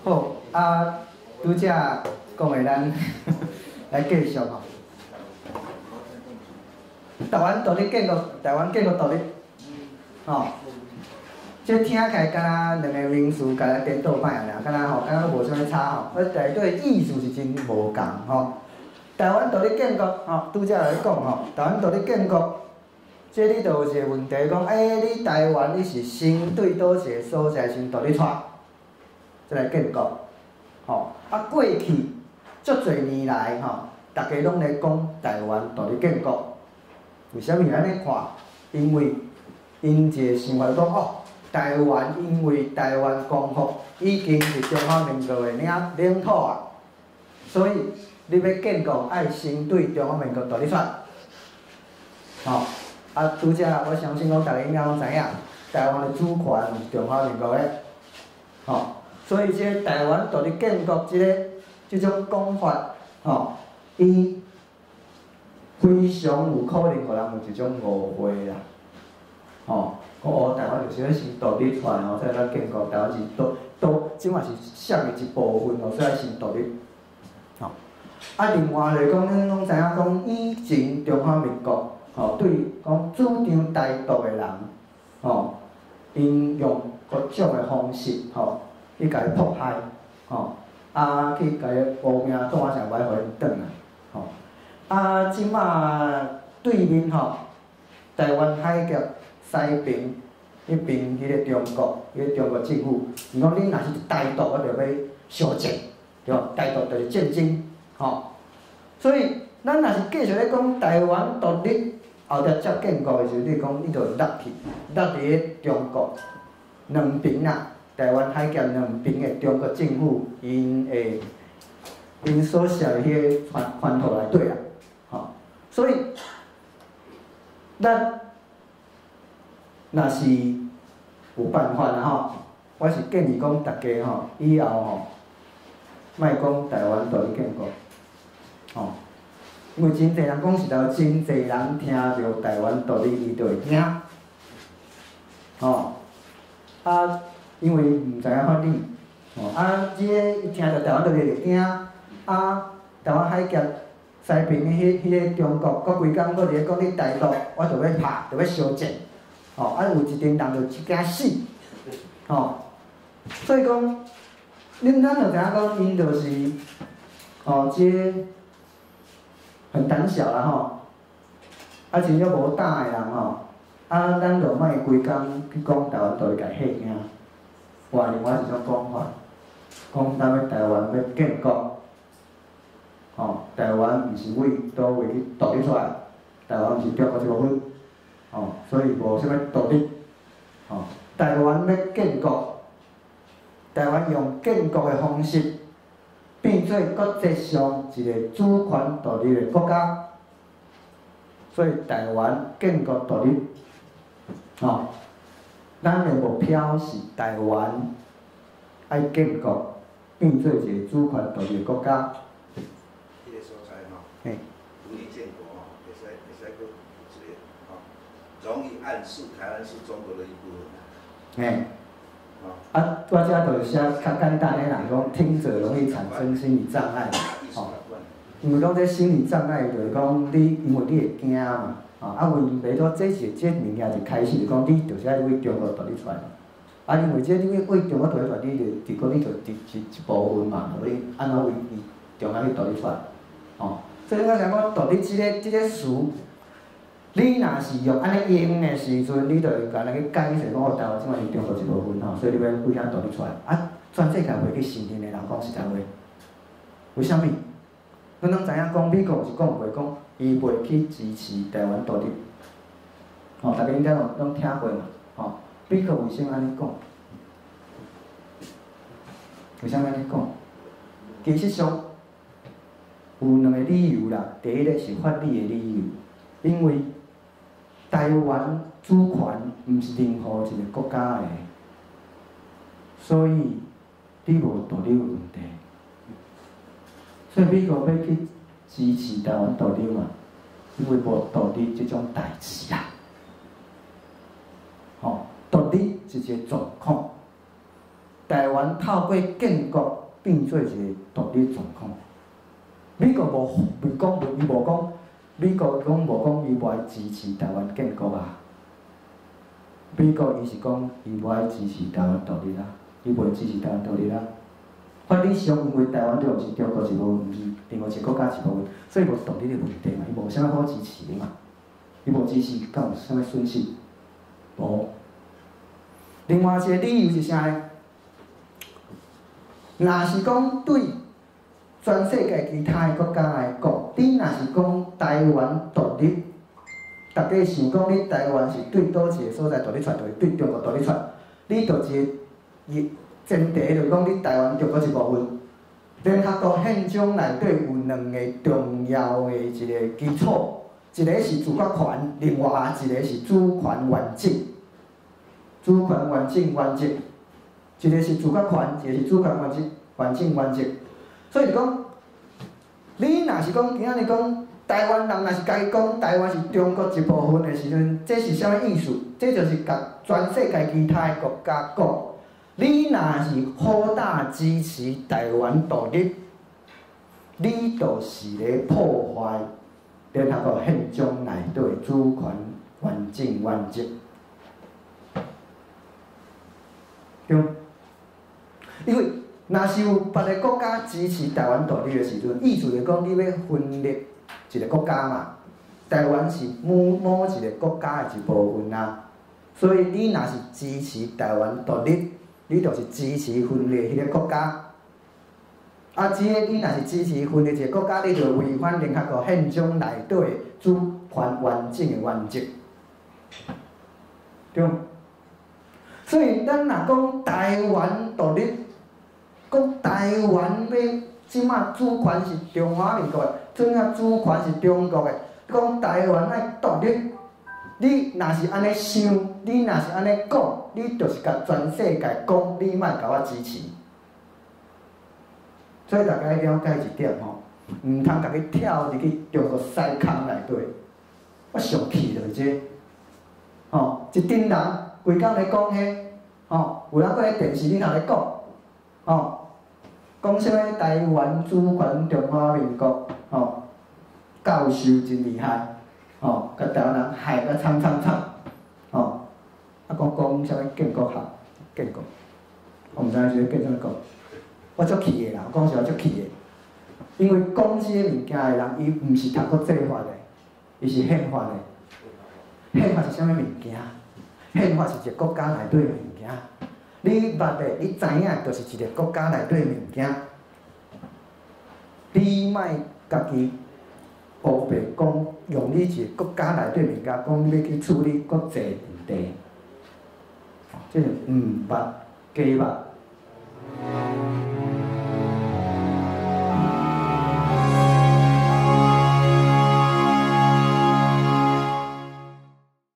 好啊，拄则讲的咱来继续吼。台湾独立建国，台湾建国独立，吼。这听起来敢若两个名词甲咱颠倒摆尔，敢若敢若无啥物差吼。内底意思是真无共吼。台湾独立建国吼，拄则来讲吼，台湾独立建国，这你就有一个问题讲，你台湾你是先对倒一个所在先独立出来，再来建国，吼。过去足侪年来吼，大家拢咧讲台湾独立建国，为虾米安尼看？因为因一个想法讲台湾因为台湾光复已经是中华民国的领土啊，所以你要建国爱先对中华民国独立出来，吼。拄则我相信讲大家应该拢知影，台湾的主权是中华民国的，吼。所以这台湾独立建国这种讲法，吼，伊非常有可能互人有一种误会啦，吼。讲台湾就是要先独立出来吼，再来建国。台湾是都即嘛是属于一部分所以要先独立。吼。另外就是讲，咱拢知影讲，以前中华民国吼对讲主张台独的人，吼，因用各种的方式吼去甲伊迫害，吼，去甲伊污名带成歹，互因转来，吼。即马对面吼，台湾海峡西边迄边迄个中国，迄个中国政府，伊讲你若是台独，我就要相战，对无？台独就是战争，吼。所以咱若是继续咧讲台湾独立，后壁才建国的时候，你讲你就落伫咧中国两边啊，台湾海峡两边的中国政府，因所写的迄个传统内底啊，吼。所以咱若是有办法啦吼，我是建议讲大家吼，以后吼，莫讲台湾独立建国，吼，因为真侪人讲实在，真侪人听着台湾独立，伊就会惊，吼，因为毋知影法理，吼，即个伊听着台湾独立就惊，台湾海峡西边迄个中国，搁规工搁伫咧讲你台独，我就要拍，就要相战。吼，有一群人就惊死，吼，所以讲，咱就知影讲，因就是，即很胆小啦吼，真正无胆的人吼，咱就莫规工去讲台湾独立，甲吓惊，换另外一种讲法，讲咱要台湾要建国，吼，台湾毋是为倒位去独立出来，台湾是中国一部分。吼，所以无啥物独立，吼，台湾要建国，台湾用建国的方式变做国际上一个主权独立的国家，所以台湾建国独立，吼，咱的目标是台湾爱建国，变做一个主权独立的国家。 迄个所在吼， 嘿， 独立建国吼，会使佫有一个吼。容易暗示台湾是中国的一部分。 嘿，我遮就是写较简单的人讲，听者容易产生心理障碍，吼。因为讲这心理障碍就是讲你，因为你会惊嘛，问题说这物件就开始就讲你就是爱为中国独立出来，因为这你为中国独立出来，你就一部分嘛，你安怎为中央去独立出来，吼。所以我想讲独立这个词。你若是用安尼用的时阵，你就会甲人去解释讲，台湾即摆是中国一部分吼，所以你要为遐独立出来。全世界袂去承认的人讲实在话，为虾米？咱拢知影讲美国是讲过讲，伊袂去支持台湾独立。吼，大家应该拢听过嘛，吼，美国为啥安尼讲？为啥安尼讲？其实上有两个理由啦。第一个是法理的理由，因为台湾主权毋是任何一个国家的，所以你无独立的问题。所以美国要去支持台湾独立嘛，因为无独立这种代志啦。吼，独立是一个状况， 台湾透过建国变做一个独立状况。美国无讲，伊无讲，美国无讲伊无爱支持台湾建国啊。美国伊是讲伊无爱支持台湾独立啊，伊袂支持台湾独立啊。法理上，因为台湾对是中国是无，毋是另外一个国家是无，所以无独立的问题嘛，伊无啥物好支持的嘛，伊无支持，敢有啥物损失？无。另外一个理由是啥呢？若是讲对全世界其他的国家来讲，你若是讲台湾独立，大家想讲你台湾是对倒一个所在独立出来，就是对中国独立出来，你就一个前提就是讲你台湾中国一部分。联合国宪章内底有两个重要的一个基础，一个是自决权，另外一个是主权完整。主权完整原则，一个是自决权，一个是主权完整原则。所以就讲，你若是讲今仔日讲台湾人，若是家己讲台湾是中国一部分的时阵，这是啥物意思？这就是甲全世界其他的国家讲，你若是好大支持台湾独立，你就是咧破坏联合国宪章内底主权完整原则。对，因为若是有别个国家支持台湾独立的时阵，意思就是讲你要分裂一个国家嘛。台湾是某一个国家的一部分啊，所以你若是支持台湾独立，你就是支持分裂迄个国家。啊，即个你若是支持分裂一个国家，你就违反联合国宪章内底的主权完整的原则，对。所以，咱若讲台湾独立，讲台湾要即马主权是中华民国的，即马主权是中国的，讲台湾爱独立，你若是安尼想，你若是安尼讲，你就是甲全世界讲，你莫甲我支持。所以大家了解一点吼，毋通家己跳入去中国屎坑内底，我上气就是这，吼，一群人。规工咧讲迄，吼，有人搁咧电视里头咧讲，吼，讲啥物台湾主权中华民国，吼，教授真厉害，吼，甲台湾人害甲惨，吼，啊讲啥物建国学，建国，我毋知影是建啥物国，我足气的啦，讲实话足气的，因为讲即个物件的人，伊毋是读过政法的，伊是宪法的，宪法是啥物物件？宪法是一个国家内底的物件，你捌的，你知影，就是一个国家内底的物件。你莫家己乌白讲，用你一个国家内底物件，讲你要去处理国际问题，这是毋捌假捌。